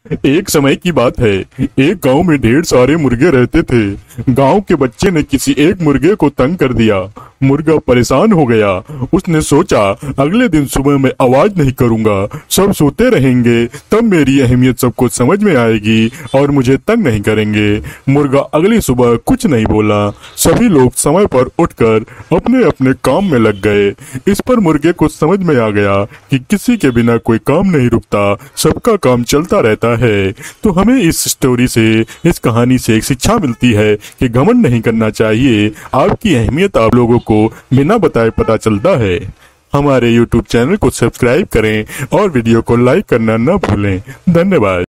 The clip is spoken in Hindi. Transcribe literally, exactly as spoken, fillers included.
एक समय की बात है। एक गांव में ढेर सारे मुर्गे रहते थे। गांव के बच्चे ने किसी एक मुर्गे को तंग कर दिया। मुर्गा परेशान हो गया। उसने सोचा, अगले दिन सुबह मैं आवाज नहीं करूंगा, सब सोते रहेंगे, तब मेरी अहमियत सबको समझ में आएगी और मुझे तंग नहीं करेंगे। मुर्गा अगली सुबह कुछ नहीं बोला। सभी लोग समय पर उठकर अपने अपने काम में लग गए। इस पर मुर्गे को समझ में आ गया कि किसी के बिना कोई काम नहीं रुकता, सबका काम चलता रहता है। तो हमें इस स्टोरी से, इस कहानी से एक शिक्षा मिलती है कि घमंड नहीं करना चाहिए। आपकी अहमियत आप लोगों को बिना बताए पता चलता है। हमारे यूट्यूब चैनल को सब्सक्राइब करें और वीडियो को लाइक करना न भूलें। धन्यवाद।